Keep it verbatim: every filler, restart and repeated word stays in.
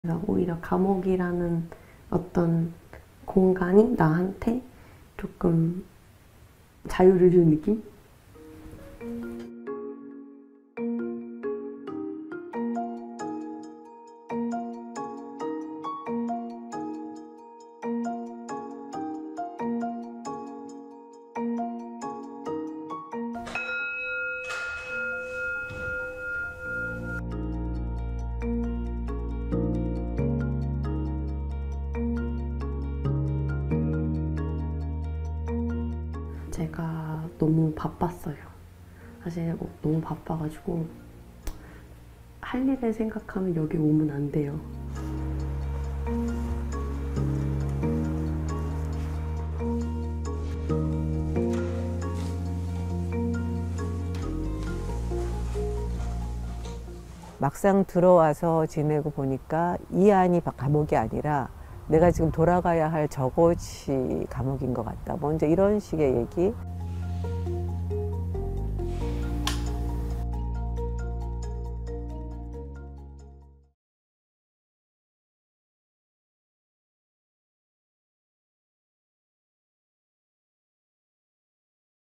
그래서 오히려 감옥이라는 어떤 공간이 나한테 조금 자유를 준 느낌? 제가 너무 바빴어요. 사실 너무 바빠가지고 할 일을 생각하면 여기 오면 안 돼요. 막상 들어와서 지내고 보니까 이 안이 감옥이 아니라 내가 지금 돌아가야 할 저곳이 감옥인 것 같다. 뭐 이제 이런 식의 얘기.